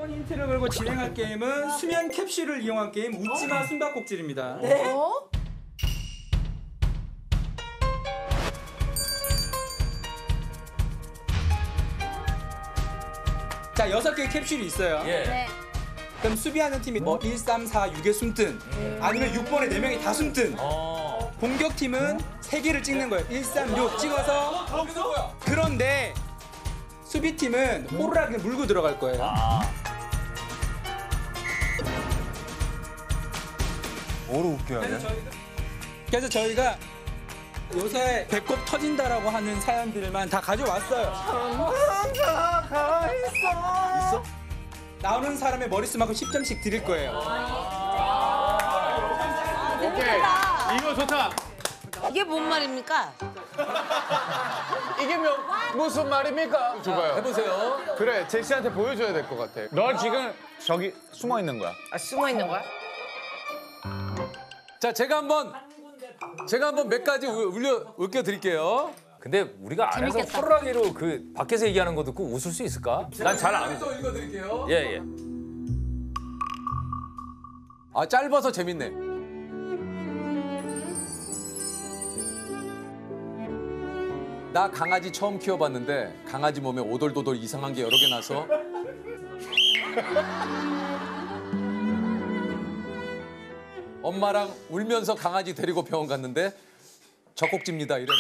힌트를 걸고 진행할 게임은 수면 캡슐을 이용한 게임 웃지마 숨바꼭질입니다. 네? 자, 6개의 캡슐이 있어요. 예. 네. 그럼 수비하는 팀이 뭐 1, 3, 4, 6에 숨든 아니면 6번에 4명이 다 숨든 공격팀은 3개를 찍는 거예요. 1, 3, 6 찍어서 그런데 수비팀은 호루라기 그냥 물고 들어갈 거예요. 뭐로 웃겨야 돼? 그래서 저희가 요새 배꼽 터진다라고 하는 사연들만 다 가져왔어요. 있어? 나오는 사람의 머릿수만큼 10점씩 드릴 거예요. 오케이. 이거 좋다. 이게 뭔 말입니까? 이게 무슨 말입니까? 줘봐요. 해보세요. 그래, 제시한테 보여줘야 될 것 같아. 너 지금 저기 숨어 있는 거야. 아, 숨어 있는 거야? 자, 제가 한번 몇 가지 웃겨드릴게요. 근데 우리가 안에서 재밌겠다. 호루라기로 그 밖에서 얘기하는 거 듣고 웃을 수 있을까? 난 잘 안 웃어. 또 읽어드릴게요. 예, 예. 아, 짧아서 재밌네. 나 강아지 처음 키워봤는데 강아지 몸에 오돌도돌 이상한 게 여러 개 나서 엄마랑 울면서 강아지 데리고 병원 갔는데 젖꼭지입니다 이랬어.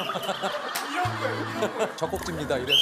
젖꼭지입니다 이랬어.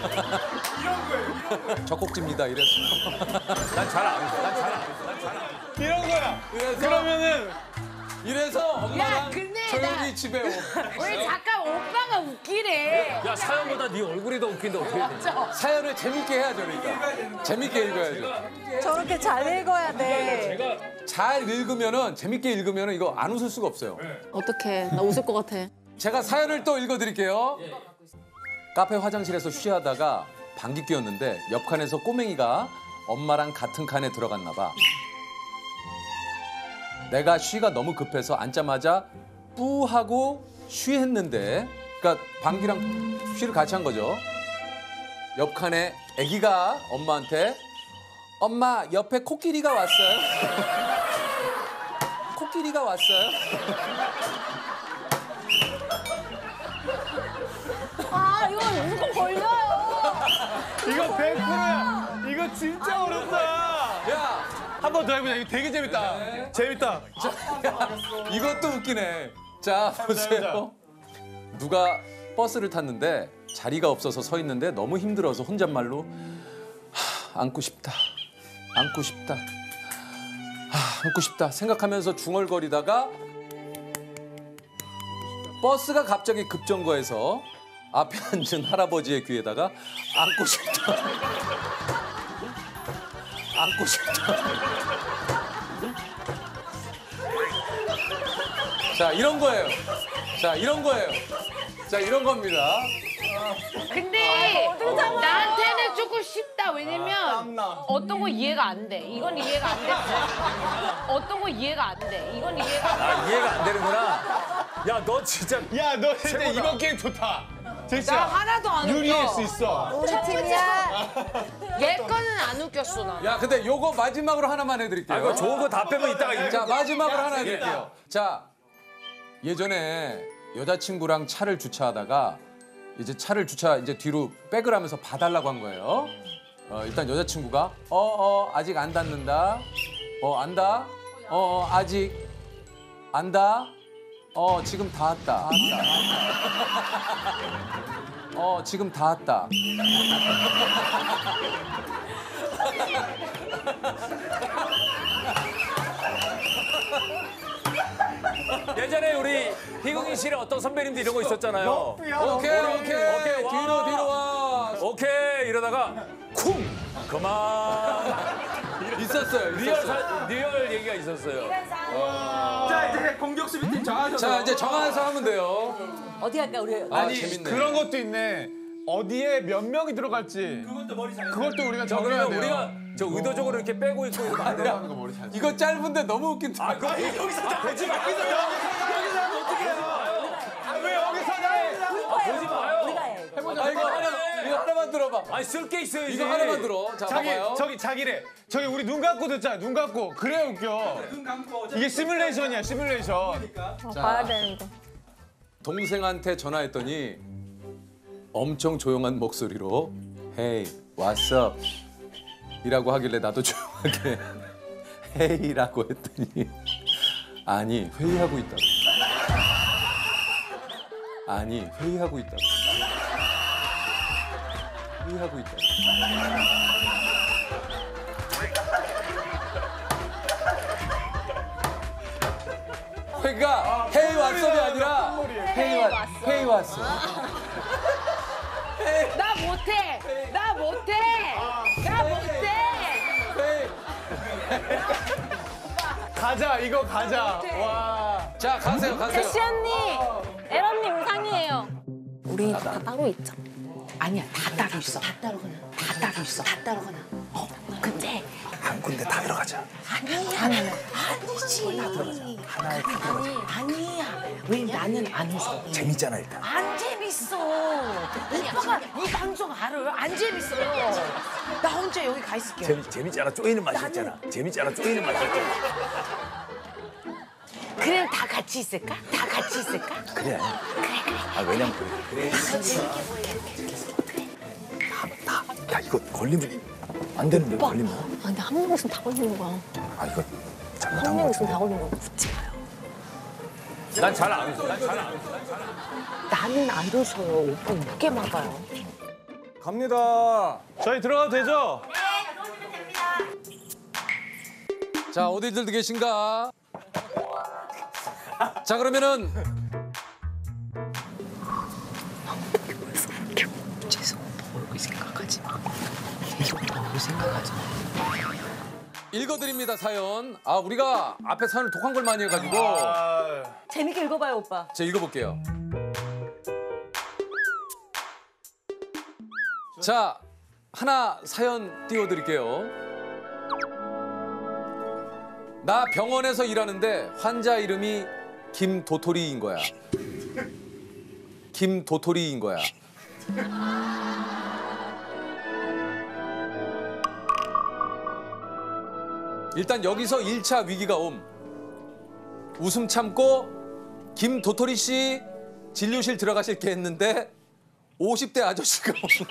젖꼭지입니다 이랬어. 난 잘 안 웃어. 이런 거야. 이래서 그러면은 이래서 엄마랑 근데 조용히 집에 오. 우리 잠깐 오빠가 웃기래. 야, 사연보다 네 얼굴이 더 웃긴데 어떻게 해? 사연을 재밌게 해야죠, 그러니까. 재밌게 읽어야죠. 저렇게 잘 읽어야 돼. 잘 읽으면은 재밌게 읽으면은 이거 안 웃을 수가 없어요. 어떡해. 나 웃을 것 같아. 제가 사연을 또 읽어드릴게요. 카페 화장실에서 쉬하다가 방귀 뀌었는데 옆 칸에서 꼬맹이가 엄마랑 같은 칸에 들어갔나 봐. 내가 쉬가 너무 급해서 앉자마자 뿌 하고 쉬했는데, 그러니까 방귀랑 쉬를 같이 한 거죠. 옆 칸에 아기가 엄마한테 엄마 옆에 코끼리가 왔어요. 코끼리가 왔어요. 아, 이거 무조건 걸려요. 이거 100%야. 이거 진짜 어렵다. 야, 한 번 더 해보자. 이거 되게 재밌다. 재밌다. 이것도 웃기네. 자, 보세요. 누가 버스를 탔는데 자리가 없어서 서 있는데 너무 힘들어서 혼잣말로 안고 싶다. 안고 싶다. 안고 싶다 생각하면서 중얼거리다가 버스가 갑자기 급정거해서 앞에 앉은 할아버지의 귀에다가 안고 싶다. 안고 싶다. 자, 이런 거예요. 자, 이런 거예요. 자, 이런 겁니다. 근데 나한테는 조금 쉽다. 왜냐면 어떤 거 이해가 안 돼. 이건 이해가 안 돼. 어떤 거 이해가 안 돼. 이건 이해가 안 돼. 아, 이해가 안 되는구나. 야, 너 진짜. 야, 너 진짜 이번 게임 좋다. 나 제시야. 하나도 안 웃겨. 유리할 수 있어. 우리 팀이야. 얘 거는 안 웃겼어 나. 야, 근데 요거 마지막으로 하나만 해드릴게요. 아, 이거 좋은 거 다 빼면 이따가 자, 마지막으로 하나 해드릴게요. 자, 예전에 여자친구랑 차를 주차하다가 이제 차를 이제 뒤로 백을 하면서 봐달라고 한 거예요. 일단 여자친구가 아직 안 닿는다. 안다. 아직 안다. 지금 닿았다. 지금 닿았다. 예전에 우리 희궁이실에 어떤 선배님들 이런 거 있었잖아요. 오케이. 뒤로 와. 오케이 이러다가 쿵 그만. 있었어요. 리얼 얘기가 있었어요. 자, 이제 공격 수비팀 정하셔서. 자, 이제 정해서 하면 돼요. 어디 할까, 우리? 아니, 재밌네. 그런 것도 있네. 어디에 몇 명이 들어갈지. 그것도 우리가 정해야 그러면 돼요. 우리가 저 의도적으로 이렇게 빼고 있고 이러면 안 돼요. 이거 짧은데 너무 웃긴다. 아, 그럼 여기서 다 보지 마. 왜 여기서 나 해? 보지 마요. 이거 하나만 더 들어봐. 아니 쓸 게 있어야지. 이거 하나만 들어. 자, 봐봐요. 자기래. 저기 우리 눈 감고 듣자. 눈 감고. 그래 웃겨. 눈 감고 이게 시뮬레이션이야, 시뮬레이션. 봐야 되는데. 동생한테 전화했더니 엄청 조용한 목소리로 Hey, what's up? 이라고 하길래 나도 조용하게 Hey라고 했더니 아니, 회의하고 있다고. 아니, 회의하고 있다고. 회의하고 있다고. 회가 헤이 왓썹이 아니라 헤이 왔어. 나 못해. 나 못해. 나 못해. 가자, 이거 가자. 와. 자, 가세요. 제시 언니, 에런님 우상이에요. 우리 다 따로 있자. 아니야, 다 따로 있어. 다 따로 가나. 다 따로 있어. 다 따로 가나. 근데 한 군데 다 들어가자. 아니지. 아니야. 왜 나는 안 웃어? 재밌잖아 일단. 안 재밌어. 오빠가 이 방송 알아요? 안 재밌어. 나 혼자 여기 가 있을게. 재밌잖아. 쪼이는 맛이 있잖아. 재밌잖아. 쪼이는 맛이 있잖아. 그냥 다 같이 있을까? 다 같이 있을까? 그래. 아 왜냐면 그래. 야 이거 걸리면 안 되는데 오빠. 걸리면. 아, 근데 한 명 있으면 다 걸리는 거야. 아 이거 한 잘못한 명 거 있으면 다 같은데. 걸리는 거 웃지 마요. 난 잘 안 웃어. 나는 안 웃어요. 오빠 웃게 막아요. 갑니다. 저희 들어가도 되죠? 자, 어디들 계신가? 자, 그러면은 죄송, 모르고 생각하지 마. 모르고 생각하지 마. 읽어드립니다, 사연. 아, 우리가 앞에 사연을 독한 걸 많이 해가지고 재밌게 읽어봐요, 오빠. 제가 읽어볼게요. 자, 하나 사연 띄워드릴게요. 나 병원에서 일하는데 환자 이름이 김도토리인 거야. 김도토리인 거야. 일단 여기서 1차 위기가 옴. 웃음 참고 김도토리 씨 진료실 들어가실게 했는데 50대 아저씨가 오는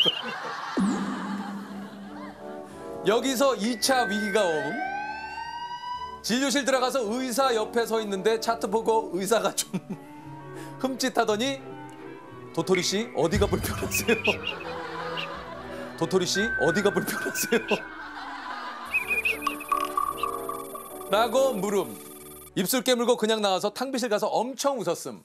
거야. 여기서 2차 위기가 옴. 진료실 들어가서 의사 옆에 서 있는데 차트 보고 의사가 좀 흠칫하더니 도토리 씨 어디가 불편하세요? 도토리 씨 어디가 불편하세요? 라고 물음. 입술 깨물고 그냥 나와서 탕비실 가서 엄청 웃었음.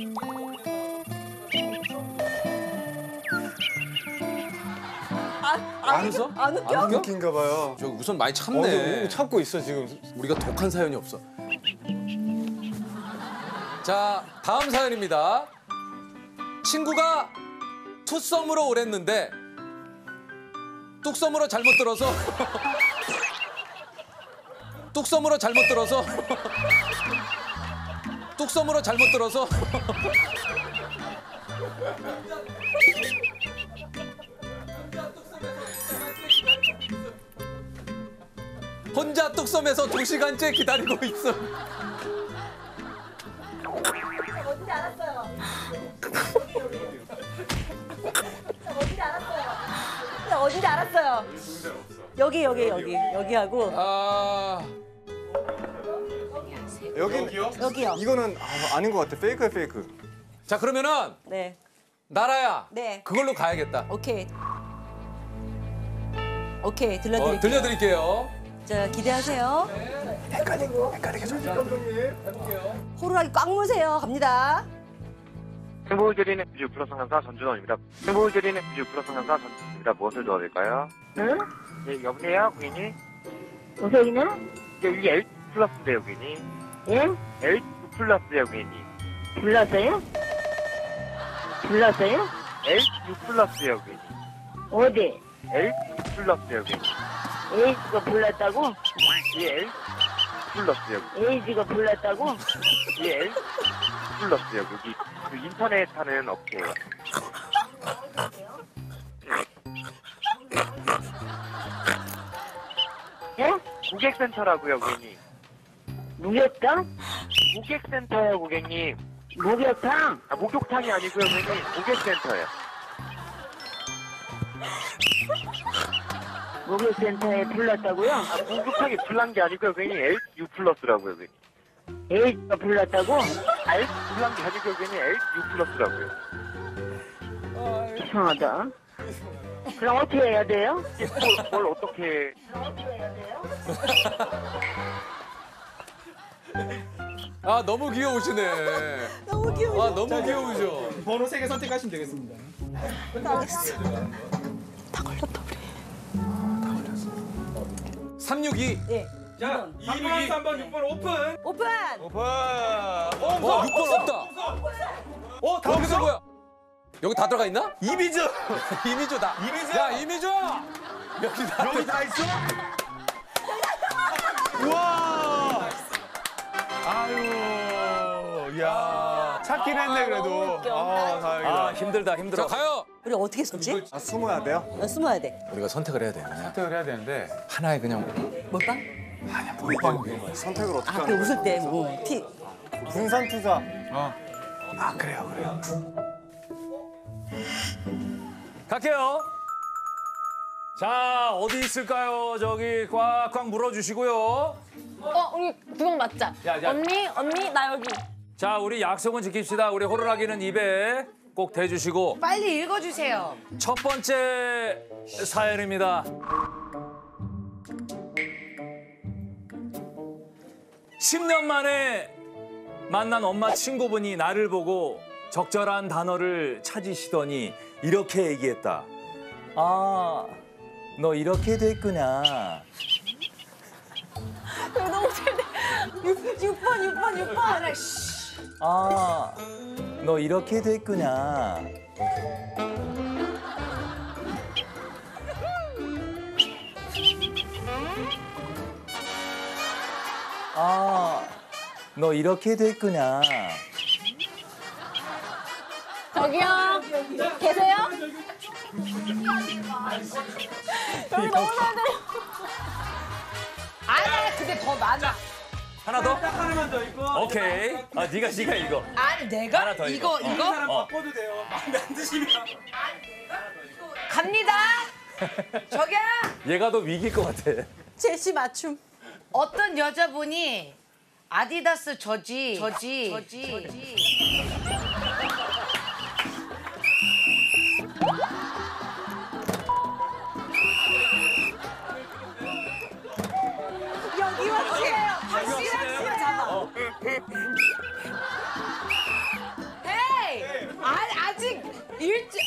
안 웃어? 안 웃겨? 안 웃겨? 웃긴가 봐요. 저 우선 많이 참네. 참고 있어 지금. 우리가 독한 사연이 없어. 자, 다음 사연입니다. 친구가 투썸으로 오랬는데 뚝섬으로 잘못 들어서 뚝섬으로 잘못 들어서 뚝섬으로 잘못 들어서 혼자 뚝섬에서 2시간째 기다리고 있어. 어딘지 알았어요. 어딘지 알았어요. 어딘지 알았어요. 여기 하고 아, 여기요? 여기요. 이거는 아닌 것 같아. 페이크야 페이크. 자, 그러면은 네, 나라야. 네. 그걸로 가야겠다. 오케이. 들려드릴게요. 들려드릴게요. 자, 기대하세요. 헷갈리게 좀. 호루라기 꽉 무세요. 갑니다. 행복을 드리는 뮤직 플러스 상담사 전준원입니다. 행복을 드리는 뮤직 플러스 상담사 전준원입니다. 무엇을 도와드릴까요? 응? 네, 여보세요, 고객님? 무색이는? 네, 이 L 플러스인데요, 고객님. 예? L 플러스요, 고객님. 불렀어요? 불렀어요? L 플러스요, 고객님. 어디? L 플러스요, 고객님. 에이지가 불렀다고? 이 L 플러스요, 고객님. 에이지가 불렀다고? 이 L 플러스요, 여기 그 인터넷 하는 업체예요. 예? 고객센터라고요, 고객님. 목욕탕? 고객센터요, 고객님. 목욕탕? 아, 목욕탕이 아니고요, 고객님. 고객센터요. 목욕센터에 불렀다고요? 아, 목욕탕이 불난 게 아니고요, 고객님. LU 플러스라고요, 고객님. A가 불렀다고? L 불난 게 아니고요, 고객님. LU 플러스라고요. 이상하다. 그럼 어떻게 해야 돼요? 뭘 어떻게. 아 너무 귀여우시네. 너무 귀여워. 아 너무 귀여우죠. 번호 3개 선택하시면 되겠습니다. 다 걸렸다 우리. 362. 예. 자, 2번, 3번, 6번 오픈. 오픈. 오픈. 6번 없다. 다 여기서 없어? 뭐야? 여기 다 들어가 있나? 이미죠. 이미조 다. 이미조? 야 이미조. 여기 다. 여기 다 있어? 우와. 아유. 야. 찾긴 했네 그래도. 아 다행이다. 아 힘들다 힘들어. 자 가요. 우리 어떻게 숨지? 숨어야 돼요? 숨어야 돼. 우리가 선택을 해야 돼. 그냥 선택을 해야 되는데. 하나에 그냥. 몰빵? 선택을 어떻게 아, 그 웃을 때 뭐. 티. 분산 투자. 아 그래요. 갈게요. 자 어디 있을까요? 저기 꽉꽉 물어주시고요. 우리 두 명 맞자. 야. 언니 나 여기. 자 우리 약속은 지킵시다. 우리 호루라기는 입에 꼭 대주시고. 빨리 읽어주세요. 첫 번째 사연입니다. 10년 만에 만난 엄마 친구분이 나를 보고 적절한 단어를 찾으시더니 이렇게 얘기했다. 아, 너 이렇게 됐구나. 너무 잘 돼. 6번. 아, 너 이렇게 됐구나. 아, 너 이렇게 됐구나. 저기요. 계세요? 여기 너무 잘 들려. 아니야, 근데 더 많아. 하나 더? 하나만 더 있고. 오케이. 아, 네가 이거. 아니, 내가? 하나 더 이거? 사람 바꿔도 돼요. 마음에 안 드시면. 갑니다. 저기요. 얘가 더 위기일 것 같아. 제시 맞춤. 어떤 여자분이 아디다스 저지. 여기 확실해요. 확실해요. 잡아. 헤이! 아직 일찍.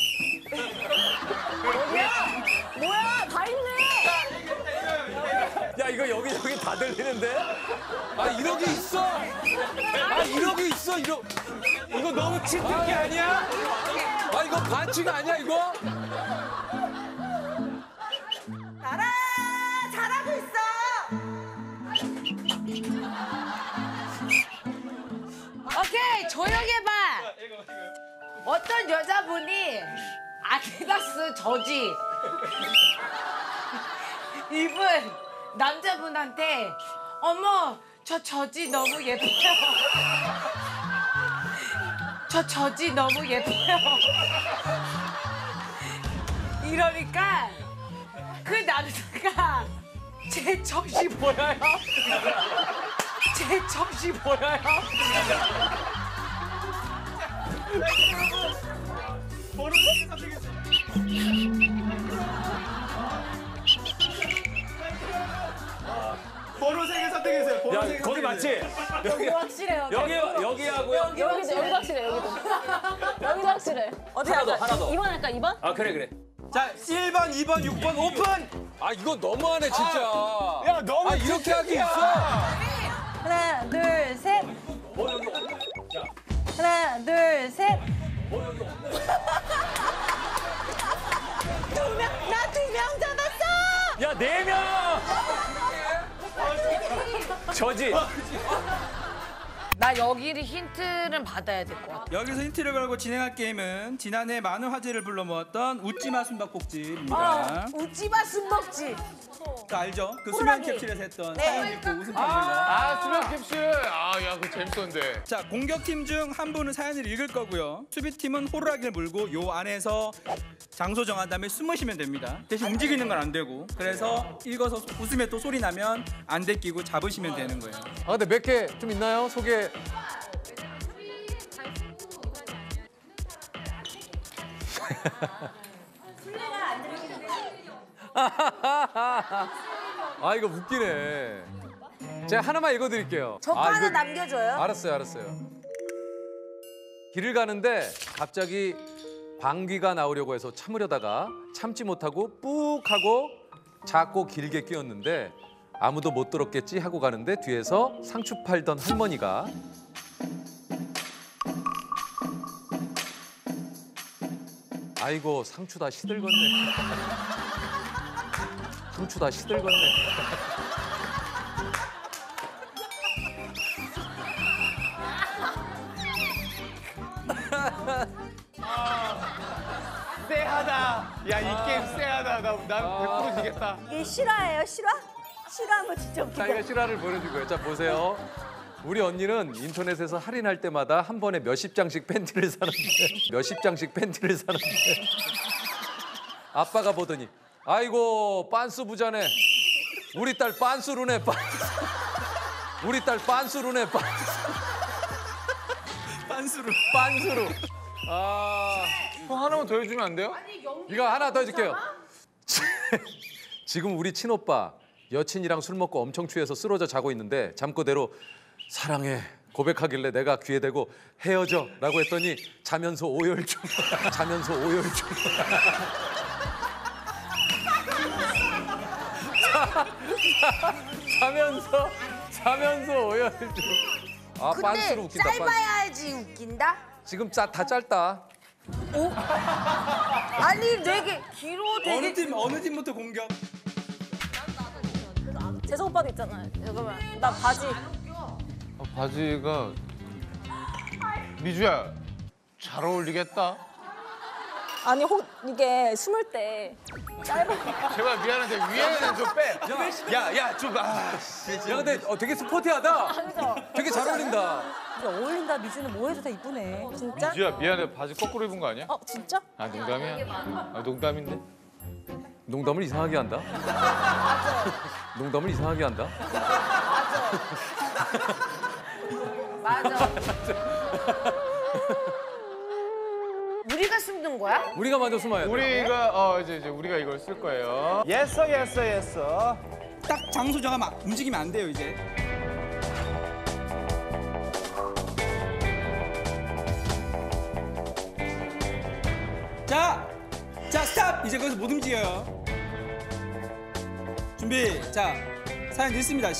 뭐야? 다 있네. 야, 이거 여기 다 들리는데? 아 이런 게 있어. 아 이런 게 있어. 이거 너무 치트키 아니야? 아 이거 반칙 아니야 이거? 나라 잘하고 있어. 오케이, 조용히 해봐. 어떤 여자분이 아디다스 저지 입은 남자분한테 어머, 저 저지 너무 예뻐요. 저 저지 너무 예뻐요. 이러니까 그 남자가 제 젖이 보여요. 제 젖이 보여요. 번호 3개 선택해주세요. 번호 3개 야, 거기 맞지? 여기 확실해요. 여기하고요. 여기도 확실해, 여기도. 여기도 확실해. 어디 하나 더. 2번 할까, 2번? 아, 그래. 자, 1번, 2번, 6번 오픈. 아 이거 너무하네 진짜. 야 너무 아 이렇게 하기 있어. 하나, 둘, 셋. 하나, 둘, 셋. 나 2명 잡았어. 야, 4명! 저지. 나 여기를 힌트는 받아야 될 것 같아. 여기서 힌트를 걸고 진행할 게임은 지난해 많은 화제를 불러 모았던 웃지마 숨바꼭질입니다. 아, 웃지마 숨먹지. 알죠? 그 수면 캡슐에서 했던 사연 읽고 웃음 탑니다. 수면 캡슐. 그거 재밌었는데. 자, 공격팀 중 한 분은 사연을 읽을 거고요. 수비팀은 호루라기를 물고 요 안에서 장소 정한 다음에 숨으시면 됩니다. 대신 움직이는 건 안 되고. 그래서 읽어서 웃으면 또 소리 나면 안대 끼고 잡으시면 되는 거예요. 근데 몇 개 좀 있나요? 소개. 이거 웃기네. 제가 하나만 읽어드릴게요. 저 하나 남겨줘요. 알았어요. 길을 가는데 갑자기 방귀가 나오려고 해서 참으려다가 참지 못하고 뿍 하고 작고 길게 끼었는데 아무도 못 들었겠지 하고 가는데 뒤에서 상추 팔던 할머니가 아이고 상추 다 시들겠네. 상추 다 시들겠네. 쎄하다. 야, 이 게임 쎄하다. 난 100% 지겠다. 이게 실화예요, 실화? 실화하면 진짜 웃기다. 자기가 실화를 보여준 거예요. 자, 보세요. 우리 언니는 인터넷에서 할인할 때마다 한 번에 몇십 장씩 팬티를 사는데 아빠가 보더니 아이고 빤스 부자네. 우리 딸 빤스루네 빤스. 우리 딸 빤스루네 빤스루. 하나만 더 해주면 안 돼요? 이거 하나 더 해줄게요. 지금 우리 친오빠 여친이랑 술 먹고 엄청 취해서 쓰러져 자고 있는데 잠꼬대로 사랑해 고백하길래 내가 귀에 대고 헤어져 라고 했더니 자면서 오열 중. 자면서 오열 중. 빤스로 웃긴다. 짧아야지 웃긴다? 지금 다 짧다. 오? 아니 되게 길어 되게. 어느 팀부터 공격? 재성 오빠도 있잖아요. 잠깐만. 나 바지. 바지가 미주야 잘 어울리겠다. 아니 이게 숨을 때 짧아. 제발 미안한데 위에는 좀 빼. 야, 좀 야 근데 되게 스포티하다. 아니죠? 되게 잘 어울린다. 어울린다. 미주는 뭐 해도 다 이쁘네. 진짜? 미주야 미안해 바지 거꾸로 입은 거 아니야? 진짜? 농담이야. 농담인데. 농담을 이상하게 한다. 농담을 이상하게 한다. 맞아. 우리가 숨는 거야? 우리가 먼저 숨어야 돼. 우리가 이제 우리가 이걸 쓸 거예요. 예서. 딱 장소 정하면 움직이면 안 돼요, 이제. 자, 스탑! 이제 거기서 못 움직여요. 준비. 자, 사연 읽습니다.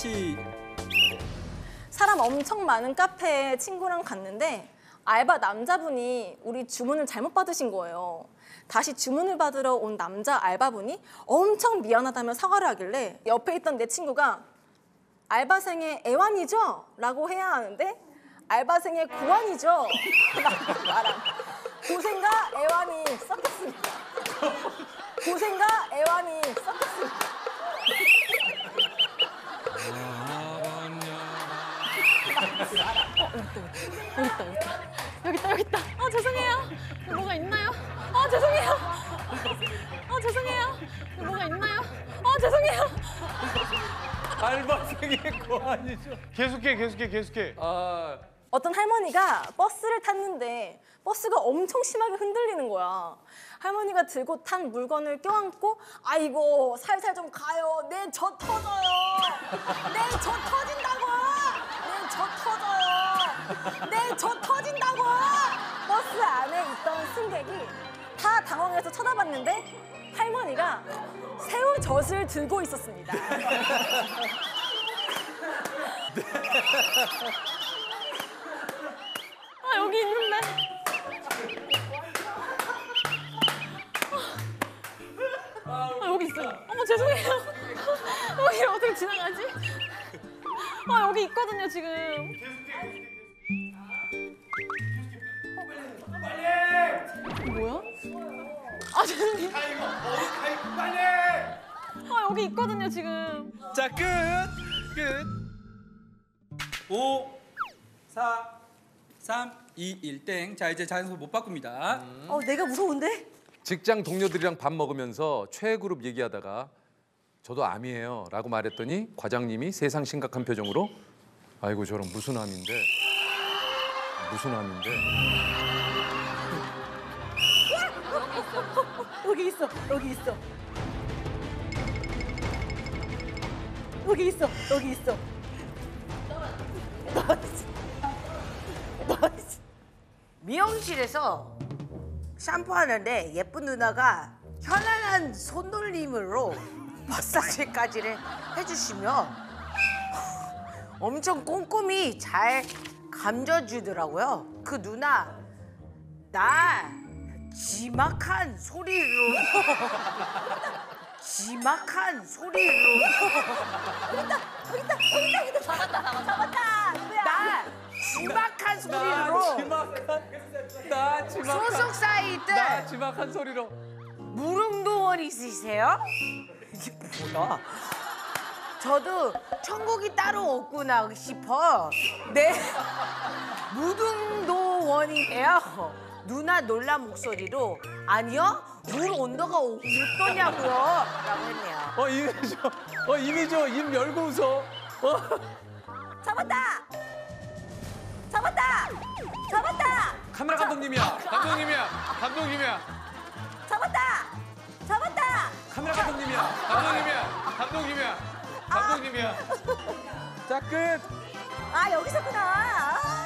사람 엄청 많은 카페에 친구랑 갔는데 알바 남자분이 우리 주문을 잘못 받으신 거예요. 다시 주문을 받으러 온 남자 알바분이 엄청 미안하다며 사과를 하길래 옆에 있던 내 친구가 알바생의 애완이죠? 라고 해야 하는데 알바생의 구완이죠? 라고 말한 고생과 애완이 섞였습니다. 고생과 애완이 섞였습니다. 여기 있다. 죄송해요. 뭐가 있나요? 죄송해요. 죄송해요. 뭐가 있나요? 죄송해요. 알바생의 고안이죠. 계속해. 어떤 할머니가 버스를 탔는데 버스가 엄청 심하게 흔들리는 거야. 할머니가 들고 탄 물건을 껴안고 아이고 살살 좀 가요. 내 젖 터져요. 내 젖 터진다고. 버스 안에 있던 승객이 다 당황해서 쳐다봤는데 할머니가 새우젓을 들고 있었습니다. 여기 있는데. 여기 있어요. 죄송해요. 여기 어떻게 지나가지? 여기 있거든요, 지금. 뭐야? 아, 죄송해요. 아, 여기 있거든요, 지금. 자, 끝. 5, 4, 3, 2, 1, 땡. 자, 이제 장소 못 바꿉니다. 내가 무서운데? 직장 동료들이랑 밥 먹으면서 최애그룹 얘기하다가 저도 암이에요 라고 말했더니 과장님이 세상 심각한 표정으로 아이고 저런 무슨 암인데 여기 있어. 미용실에서 샴푸하는데 예쁜 누나가 현란한 손놀림으로 마사지까지를 해주시며 엄청 꼼꼼히 잘 감겨주더라고요. 그 누나 나 지막한 소리로 잡았다. 나 지막한 소리로 소속사이들 지막한 소리로 무릉도원 있으세요? 이게 뭐야? 저도 천국이 따로 없구나 싶어. 네, 무릉도원이에요. 누나 놀란 목소리로 아니요, 물 온도가 몇 도냐고요? 라고 했네요. 이미 저 입 열고 웃어. 잡았다. 카메라 감독님이야. 잡았다. 카메라 감독님이야. 감독님이야. 자, 끝. 아, 여기서구나.